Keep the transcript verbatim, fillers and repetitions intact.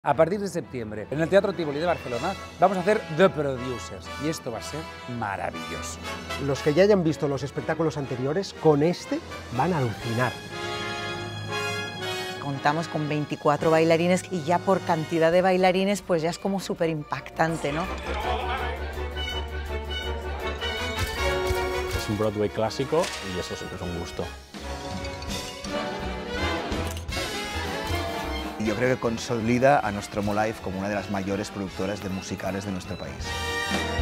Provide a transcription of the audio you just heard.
A partir de septiembre, en el Teatro Tívoli de Barcelona, vamos a hacer The Producers y esto va a ser maravilloso. Los que ya hayan visto los espectáculos anteriores, con este van a alucinar. Contamos con veinticuatro bailarines y ya por cantidad de bailarines pues ya es como súper impactante, ¿no? Es un Broadway clásico y eso siempre es un gusto. Yo creo que consolida a Nostromo Live como una de las mayores productoras de musicales de nuestro país.